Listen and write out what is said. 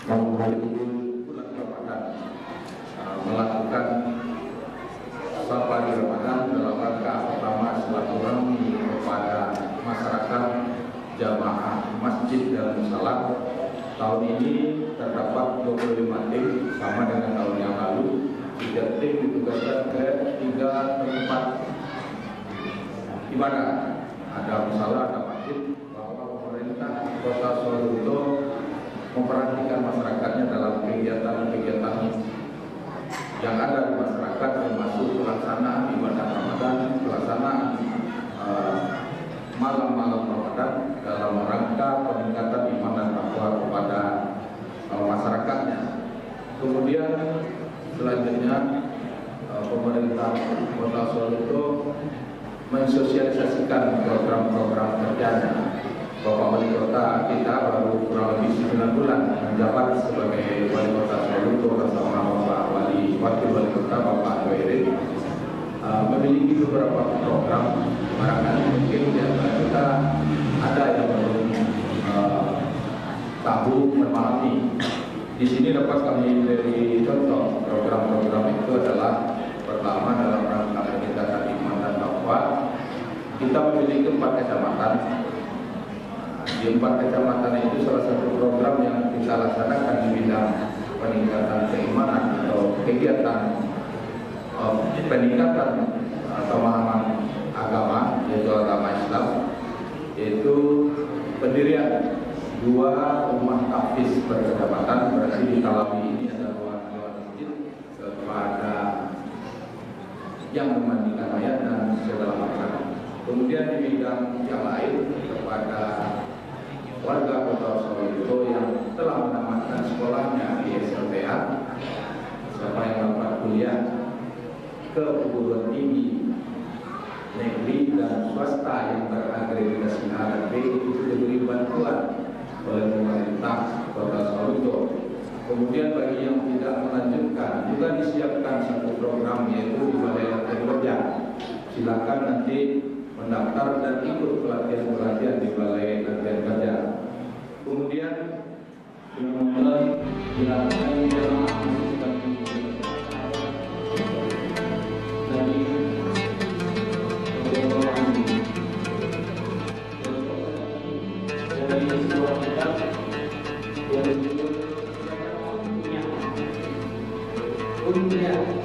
malam hari ini bulan Ramadan melakukan sapa di Ramadan dalam rangka pertama silaturahmi kepada masyarakat jamaah masjid dan musala. Tahun ini terdapat 25 tim sama dengan tahun yang lalu. 3 tim ditugaskan ke 3 tempat ibadah. Ada musala, ada masjid. Bahwa pemerintah Kota Solo memperhatikan masyarakatnya dalam kegiatan-kegiatan yang ada di masyarakat, termasuk pelaksanaan ibadah Ramadan, pelaksanaan malam-malam Ramadan dalam rangka peningkatan iman dan takwa kepada masyarakatnya. Kemudian selanjutnya pemerintah Kota Solo itu mensosialisasikan program-program kerjanya. Bapak Wali Kota kita baru kurang lebih 9 bulan menjabat sebagai Wali Kota Solo bersama Bapak Wakil Wali Kota Bapak Doirin memiliki beberapa program. Barangkali mungkin di antara kita ada yang belum tahu memahami. Di sini dapat kami beri contoh. Program-program itu adalah pertama dalam rangka peningkatan iman dan takwa. Kita memiliki 4 kecamatan. Di 4 kecamatan itu salah satu program yang kita laksanakan di bidang peningkatan keimanan atau kegiatan peningkatan pemahaman agama, yaitu agama Islam, yaitu pendirian 2 rumah tahfiz per kecamatan. Berarti di Talawi ini ada 2 masjid kepada yang memandikan ayat dan segala macam. Kemudian di bidang yang lain kepada warga Kota Solo yang telah menamatkan sekolahnya di SLTA, siapa yang dapat kuliah ke perguruan tinggi negeri dan swasta yang terakreditasi A dan B itu diberi bantuan oleh pemerintah Kota Solo. Kemudian bagi yang tidak melanjutkan juga disiapkan satu program, yaitu di Balai Latihan Kerja. Silakan nanti mendaftar dan ikut pelatihan-pelatihan di Balai Latihan Kerja. Kemudian dilakukan dari